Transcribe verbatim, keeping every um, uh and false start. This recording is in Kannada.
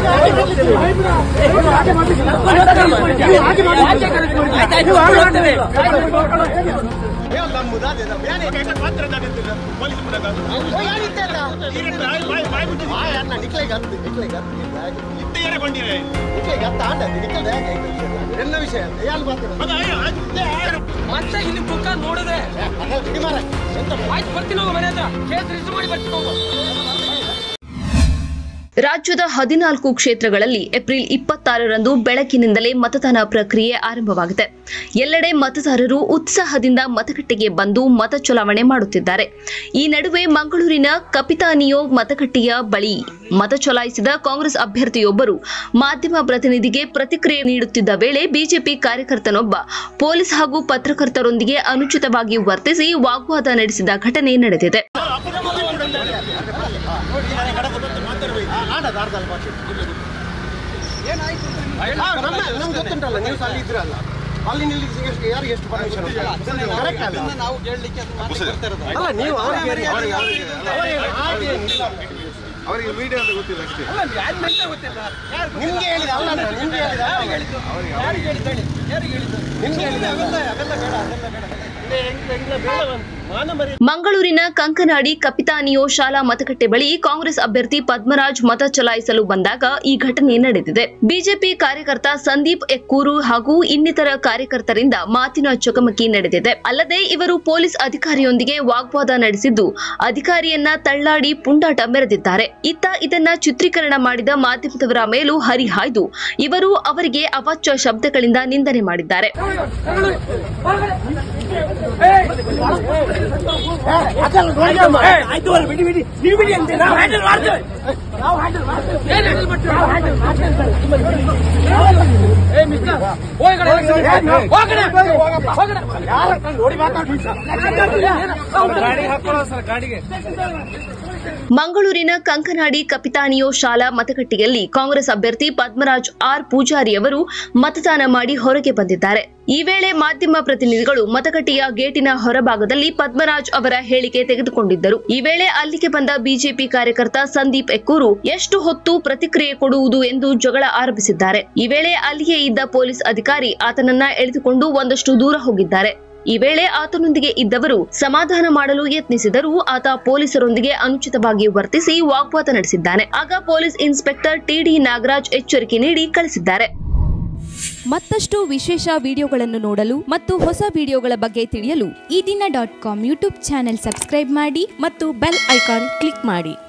ಮತ್ತೆ ಇಲ್ಲಿ ಮುಖ ನೋಡಿದ್ರೆ ಬರ್ತೀನಿ ಹೋಗೋ ಮನೆ ಹತ್ರ ಕೇಸ್ ರಿಜಿಸ್ಟರ್ ಮಾಡಿ ಬರ್ತೀನಿ ಹೋಗೋ. ರಾಜ್ಯದ ಹದಿನಾಲ್ಕು ಕ್ಷೇತ್ರಗಳಲ್ಲಿ ಏಪ್ರಿಲ್ ಇಪ್ಪತ್ತಾರರಂದು ಬೆಳಕಿನಿಂದಲೇ ಮತದಾನ ಪ್ರಕ್ರಿಯೆ ಆರಂಭವಾಗಿದೆ. ಎಲ್ಲೆಡೆ ಮತದಾರರು ಉತ್ಸಾಹದಿಂದ ಮತಗಟ್ಟೆಗೆ ಬಂದು ಮತ ಚಲಾವಣೆ ಮಾಡುತ್ತಿದ್ದಾರೆ. ಈ ನಡುವೆ ಮಂಗಳೂರಿನ ಕಪಿತಾನಿಯೋ ಮತಗಟ್ಟೆಯ ಬಳಿ ಮತ ಚಲಾಯಿಸಿದ ಕಾಂಗ್ರೆಸ್ ಅಭ್ಯರ್ಥಿಯೊಬ್ಬರು ಮಾಧ್ಯಮ ಪ್ರತಿನಿಧಿಗೆ ಪ್ರತಿಕ್ರಿಯೆ ನೀಡುತ್ತಿದ್ದ ವೇಳೆ ಬಿಜೆಪಿ ಕಾರ್ಯಕರ್ತನೊಬ್ಬ ಪೊಲೀಸ್ ಹಾಗೂ ಪತ್ರಕರ್ತರೊಂದಿಗೆ ಅನುಚಿತವಾಗಿ ವರ್ತಿಸಿ ವಾಗ್ವಾದ ನಡೆಸಿದ ಘಟನೆ ನಡೆದಿದೆ. ಅವರಿಗೆ ಮೀಡಿಯಾ ಅಂತ ಗೊತ್ತಿಲ್ಲ ಅಷ್ಟೇ. ಮಂಗಳೂರಿನ ಕಂಕನಾಡಿ ಕಪಿತಾನಿಯೋ ಶಾಲಾ ಮತಗಟ್ಟೆ ಬಳಿ ಕಾಂಗ್ರೆಸ್ ಅಭ್ಯರ್ಥಿ ಪದ್ಮರಾಜ್ ಮತ ಚಲಾಯಿಸಲು ಬಂದಾಗ ಈ ಘಟನೆ ನಡೆದಿದೆ. ಬಿಜೆಪಿ ಕಾರ್ಯಕರ್ತ ಸಂದೀಪ್ ಎಕ್ಕೂರು ಹಾಗೂ ಇನ್ನಿತರ ಕಾರ್ಯಕರ್ತರಿಂದ ಮಾತಿನ ಚಕಮಕಿ ನಡೆದಿದೆ. ಅಲ್ಲದೆ ಇವರು ಪೊಲೀಸ್ ಅಧಿಕಾರಿಯೊಂದಿಗೆ ವಾಗ್ವಾದ ನಡೆಸಿದ್ದು ಅಧಿಕಾರಿಯನ್ನ ತಳ್ಳಾಡಿ ಪುಂಡಾಟ ಮೆರೆದಿದ್ದಾರೆ. ಇತ್ತ ಇದನ್ನ ಚಿತ್ರೀಕರಣ ಮಾಡಿದ ಮಾಧ್ಯಮದವರ ಮೇಲೂ ಹರಿಹಾಯ್ದು ಇವರು ಅವರಿಗೆ ಅವಾಚ್ಯ ಶಬ್ದಗಳಿಂದ ನಿಂದನೆ ಮಾಡಿದ್ದಾರೆ. ಮಂಗಳೂರಿನ ಕಂಕನಾಡಿ ಕಪಿತಾನಿಯೋ ಶಾಲಾ ಮತಗಟ್ಟೆಯಲ್ಲಿ ಕಾಂಗ್ರೆಸ್ ಅಭ್ಯರ್ಥಿ ಪದ್ಮರಾಜ್ ಆರ್ ಪೂಜಾರಿ ಅವರು ಮತದಾನ ಮಾಡಿ ಹೊರಗೆ ಬಂದಿದ್ದಾರೆ. ಈ ವೇಳೆ ಮಾಧ್ಯಮ ಪ್ರತಿನಿಧಿಗಳು ಮತಗಟ್ಟೆಯ ಗೇಟಿನ ಹೊರಭಾಗದಲ್ಲಿ ಪದ್ಮರಾಜ್ ಅವರ ಹೇಳಿಕೆ ತೆಗೆದುಕೊಂಡಿದ್ದರು. ಈ ವೇಳೆ ಅಲ್ಲಿಗೆ ಬಂದ ಬಿಜೆಪಿ ಕಾರ್ಯಕರ್ತ ಸಂದೀಪ್ ಎಕ್ಕೂರು ಎಷ್ಟು ಹೊತ್ತು ಪ್ರತಿಕ್ರಿಯೆ ಕೊಡುವುದು ಎಂದು ಜಗಳ ಆರಂಭಿಸಿದ್ದಾರೆ. ಈ ವೇಳೆ ಅಲ್ಲಿಯೇ ಇದ್ದ ಪೊಲೀಸ್ ಅಧಿಕಾರಿ ಆತನನ್ನ ಎಳೆದುಕೊಂಡು ಒಂದಷ್ಟು ದೂರ ಹೋಗಿದ್ದಾರೆ. ಈ ವೇಳೆ ಆತನೊಂದಿಗೆ ಇದ್ದವರು ಸಮಾಧಾನ ಮಾಡಲು ಯತ್ನಿಸಿದರೂ ಆತ ಪೊಲೀಸರೊಂದಿಗೆ ಅನುಚಿತವಾಗಿ ವರ್ತಿಸಿ ವಾಗ್ವಾದ ನಡೆಸಿದ್ದಾನೆ. ಆಗ ಪೊಲೀಸ್ ಇನ್ಸ್ಪೆಕ್ಟರ್ ಟಿಡಿ ನಾಗರಾಜ್ ಎಚ್ಚರಿಕೆ ನೀಡಿ ಕಳಿಸಿದ್ದಾರೆ. ಮತ್ತಷ್ಟು ವಿಶೇಷ ವಿಡಿಯೋಗಳನ್ನು ನೋಡಲು ಮತ್ತು ಹೊಸ ವಿಡಿಯೋಗಳ ಬಗ್ಗೆ ತಿಳಿಯಲು Ee Dina dot com YouTube channel subscribe ಮಾಡಿ ಮತ್ತು ಬೆಲ್ ಐಕಾನ್ ಕ್ಲಿಕ್ ಮಾಡಿ.